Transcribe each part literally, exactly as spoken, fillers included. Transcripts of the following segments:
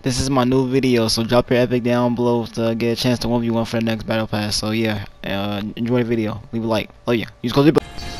this is my new video, so drop your epic down below to get a chance to one v one for the next battle pass. So yeah, uh, enjoy the video. Leave a like. Oh yeah, use code.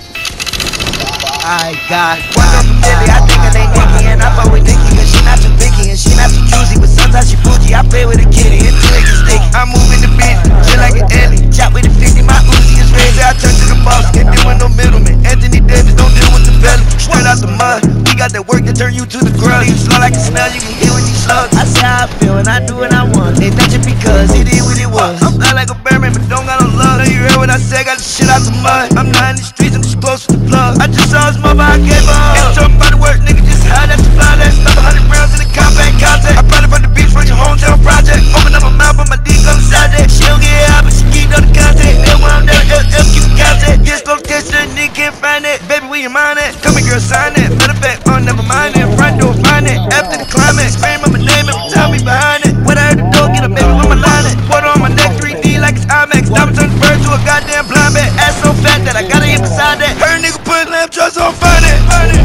I got one girl from Philly, I think her name Nikki, and I fuck with Nikki, cause she not too picky and she not too choosy, but sometimes she bougie. I play with a kitty until it gets sticky. I'm moving the beat, just like an alley. Chop with the fifty, my Uzi is ready. I turn to the boss, can't deal with no middleman. Anthony Davis, don't deal with the belly. Straight out the mud, we got that work to turn you to the grub. You slow like a smell, you can hear when you slug. I say how I feel and I do what I want. They not just because it is what it was. I'm fly like a Batman, but don't got no love. Know you heard what I said, got the shit out the mud. I'm not in the streets, I'm just close to the plug. I just saw his mother, I gave up. Ain't talking about the work, nigga, just hide that supply. That's stuff a hundred rounds in the compact contact. I brought it from the beach from your hometown project. Open up my mouth, but my D comes inside that. She don't get out, but she keep on the contact. Then when I'm there, L F keep the contact. This location, nigga can't find it. Baby, where you mind it? Come here, girl, sign it. Matter of fact, oh, never mind it. Front door, find it. After the climax, scream up my name every time we behind it. When I heard the door, get a baby with my line it. Water on my neck, three D like it's IMAX. Diamond turn the bird to a goddamn blind bat. Ass so fat that I gotta hit beside that. Her nigga put lamb trucks on find it.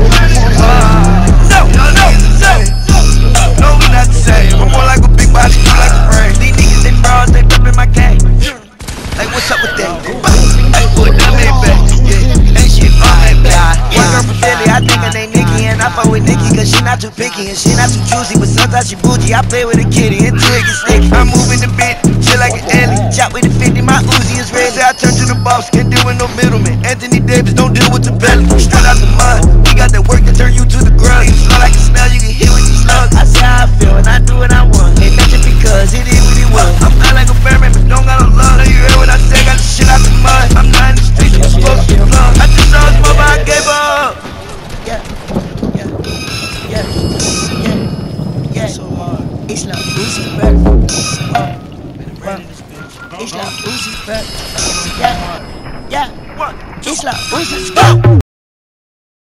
Uh, no, no, no, no. No, we not the same. I'm more like a big body, you like a brain. These niggas, they frauds, they reppin' my gang. Like, what's up with that? Hey, boy, that made back. Yeah, ain't shit on that back. One girl from Philly, I think her name Nikki, and I fuck with Nikki, cause she not too picky and she not too juicy, but sometimes she bougie. I play with a kitty until it gets sticky. I'm moving the beat, chill like an alley. Chop with the fifty, my Uzi is ready. Say I turn to the boss, can't deal with no middleman. Anthony Davis, don't deal with the belly. Straight out the mud, we got that work to turn you to the grub. You slow like a smell, you can hear when you slug. I say how I feel and I do what I want. Ain't nothing because it is what it was. I'm not like a Batman, but don't got no love. Know you heard what I said, got the shit out the mud. I'm not in the streets, I'm supposed to plug. I just saw his mother, I gave up. Yeah, yeah, yeah, yeah, yeah. So hard. It's like Uzi back. It's like Uzi back. Yeah, yeah. It's like Uzi. Go.